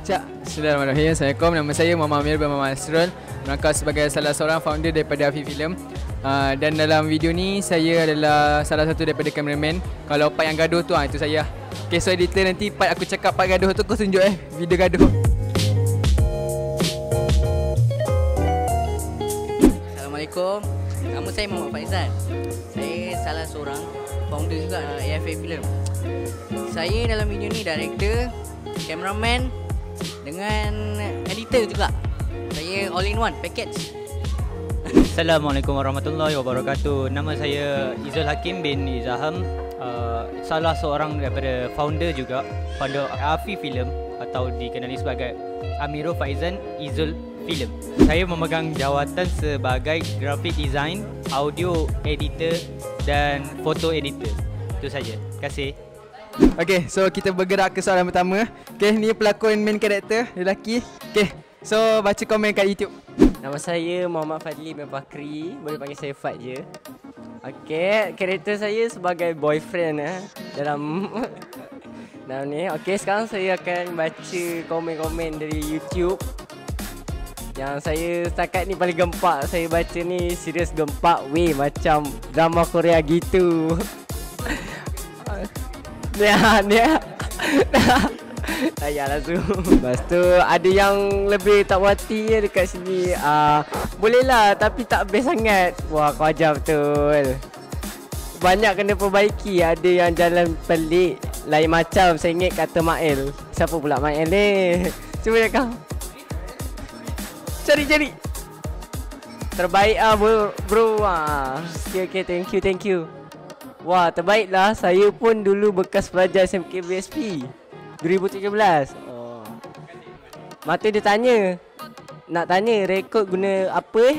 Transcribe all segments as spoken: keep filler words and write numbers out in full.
Cak, Bismillahirrahmanirrahim. Assalamualaikum. Nama saya Muhammad Amir bin Muhammad Asrul, merangkap sebagai salah seorang founder daripada Afi Film. Uh, dan dalam video ni saya adalah salah satu daripada cameraman. Kalau part yang gaduh tu, ah itu saya. Okay, so editor nanti part aku cakap part gaduh tu kau tunjuk eh video gaduh. Assalamualaikum. Nama saya Muhammad Faizal. Saya salah seorang founder juga dalam A F A Film. Saya dalam video ni director, cameraman dengan editor juga. Saya all in one package. Assalamualaikum warahmatullahi wabarakatuh. Nama saya Izul Hakim bin Izaham. Uh, salah seorang daripada founder juga, founder Afi Film atau dikenali sebagai Amirul Faizan Izul Film. Saya memegang jawatan sebagai graphic design, audio editor dan foto editor. Itu saja. Terima kasih. Okay, so kita bergerak ke soalan pertama. Okay, ni pelakon main karakter lelaki. Okay, so baca komen kat YouTube. Nama saya Muhammad Fadli bin Fakri. Boleh panggil saya Fad je. Okay, karakter saya sebagai boyfriend eh, dalam dalam ni. Okay, sekarang saya akan baca komen-komen dari YouTube. Yang saya setakat ni paling gempak saya baca ni, serius gempak weh, macam drama Korea gitu. Dia dia Ayah lah tu. Lepas tu ada yang lebih tak puati dekat sini. uh, Boleh lah tapi tak best sangat. Wah, kau ajar betul. Banyak kena perbaiki. Ada yang jalan pelik, lain macam sengit kata Mael. Siapa pula Mael ni? Cuba ya kau cari-cari. Terbaik ah bro, bro. ah. Okay, okay, thank you, thank you. Wah, terbaiklah. Saya pun dulu bekas pelajar S M K B S P dua ribu tiga belas. Oh. Mata dia tanya. Nak tanya rekod guna apa eh?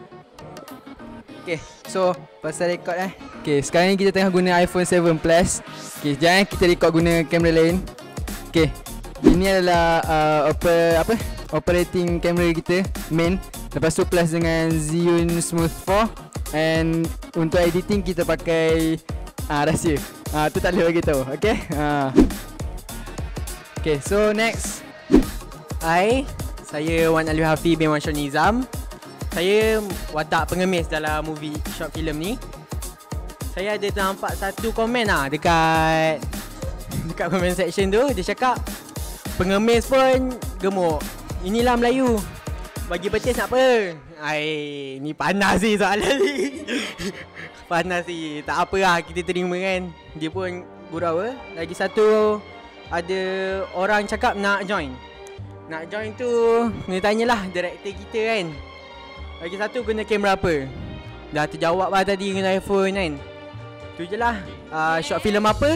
Okay, so pasal rekod eh. Okay, sekarang ni kita tengah guna iPhone seven Plus. Okay, jangan kita rekod guna kamera lain. Okay, ini adalah uh, oper, apa? operating camera kita main. Lepas tu plus dengan Zhiyun Smooth four. And untuk editing kita pakai ah, rahsia. Ah, tu tak boleh bagi tahu. Okay. Ah. Okay, so next. Hai, saya Wan Alwi Hafi bin Wan Syul Nizam. Saya watak pengemis dalam movie short film ni. Saya ada nampak satu komen lah dekat dekat comment section tu. Dia cakap pengemis pun gemuk. Inilah Melayu. Bagi betis nak apa? Ai, ni panas sih soalan ni. Panas sih. Tak apa lah, kita terima kan. Dia pun gurau eh. Lagi satu, ada orang cakap nak join. Nak join tu, kena tanyalah director kita kan. Lagi satu, guna kamera apa? Dah terjawab lah tadi guna iPhone kan. Tu je lah. uh, Short film apa?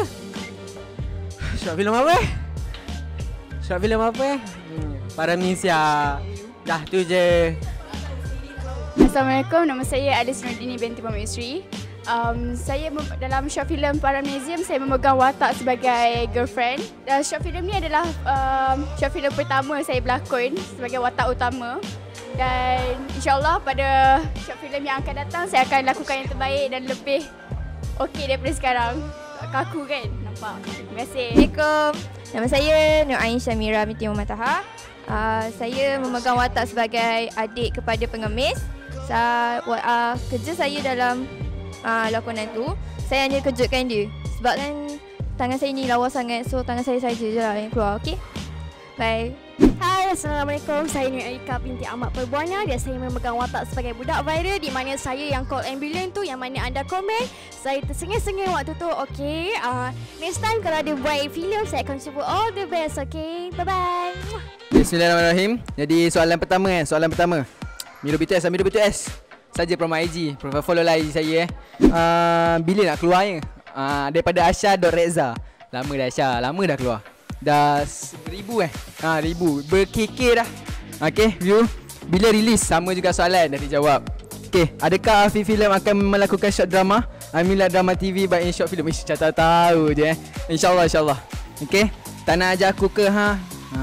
Short film apa? Short film apa? Hmm, Paramnesia. Dah tu je. Assalamualaikum, nama saya Alice Nurdini binti Muhammad Yusri. Um, saya dalam short film Paramnesium saya memegang watak sebagai girlfriend. Dan short film ni adalah um, short film pertama saya berlakon sebagai watak utama. Dan insyaAllah pada short film yang akan datang saya akan lakukan yang terbaik dan lebih okey daripada sekarang. Kaku kan? Nampak? Terima kasih. Assalamualaikum. Nama saya Nur Ain Syamira binti Muhammad Taha. Uh, saya memegang watak sebagai adik kepada pengemis. Sa, uh, kerja saya dalam uh, lakonan tu, saya hanya kejutkan dia. Sebab kan tangan saya ni lawa sangat, so tangan saya saja je lah yang keluar. Okay? Bye. Hai, Assalamualaikum. Saya Nur Aika binti Ahmad Perbuana dan saya memegang watak sebagai budak viral di mana saya yang call ambulance tu, yang mana anda komen saya tersengih-sengih waktu tu. Okay, uh, next time kalau ada buat filem saya akan cuba all the best. Okay, bye-bye. Bismillahirrahmanirrahim. Jadi soalan pertama eh, soalan pertama. Miro B two S, Miro B two S. Saja promo I G, follow lah I G saya eh. Uh, bila nak keluarnya? Uh, daripada Asha.Reza. Lama dah Asha, lama dah keluar. Dah ribu eh. Ha, ribu. Ber-K K dah. Okay, view. Bila rilis? Sama juga soalan dah dijawab. Okay, adakah Afi Film akan melakukan short drama? Amila Drama T V by in short film. Ish, tak tahu je eh. InsyaAllah, insyaAllah. Okay, tak nak ajar aku ke ha? Ha.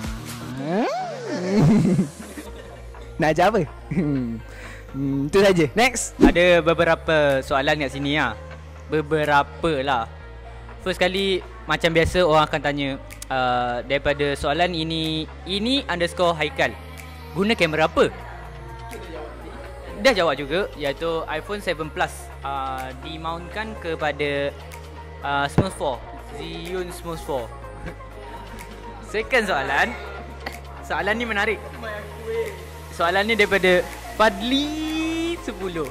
Nak ajar apa? Hmm, tu saja. Next. Ada beberapa soalan kat sini lah. Beberapa lah. First kali macam biasa orang akan tanya, uh, daripada soalan ini ini underscore Haikal. Guna kamera apa? Dah jawab juga, iaitu iPhone seven Plus uh, dimountkan kepada uh, Smooth four, Zhiyun Smooth four. Second soalan. Soalan ni menarik. Soalan ni daripada Fadli sepuluh.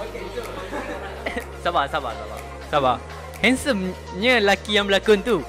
Sabar, sabar, sabar. Sabar. Handsome-nya lelaki yang berlakon tu.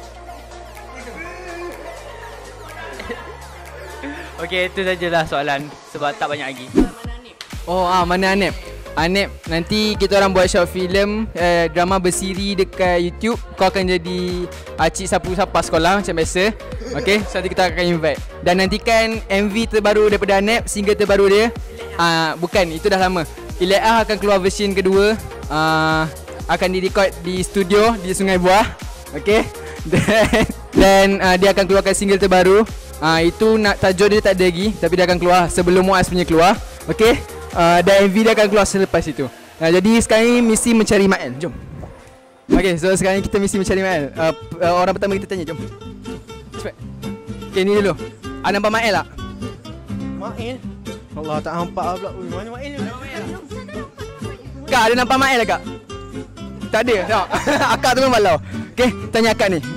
Okey, itu sajalah soalan sebab tak banyak lagi. Oh, ah mana Anep? Anep, nanti kita orang buat short film eh, drama bersiri dekat YouTube. Kau akan jadi uh, cik sapu sapa sekolah macam biasa. Okey, so nanti kita akan invite. Dan nantikan M V terbaru daripada Anep, single terbaru dia. Uh, bukan, itu dah lama. Ileah akan keluar version kedua. Uh, akan direkod di studio di Sungai Buah. Okey. Dan, dan uh, dia akan keluarkan single terbaru. Uh, itu nak tajuk dia tak ada lagi, tapi dia akan keluar sebelum Muaz punya keluar. Okey. Uh, dan M V dia akan keluar selepas itu. uh, Jadi sekarang ni misi mencari Mael. Jom. Okay, so sekarang ni kita misi mencari Mael. uh, uh, Orang pertama kita tanya, jom. Cepat. Okay, ni dulu. Ada nampak Mael tak? Mael? Allah, tak nampak lah pula. Ui, mana Mael ni? Kak, ada nampak Mael tak, Kak? Tak ada, tengok. Akak tu memang balau. Okay, tanya akak ni.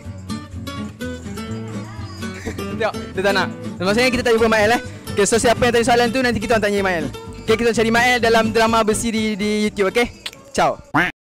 Tengok, dia tak nak. Maksudnya kita tak jumpa Mael eh. Okay, so siapa yang tanya soalan tu nanti kita orang tanya Mael. Okay, kita cari Mael dalam drama bersiri di YouTube, okay? Ciao.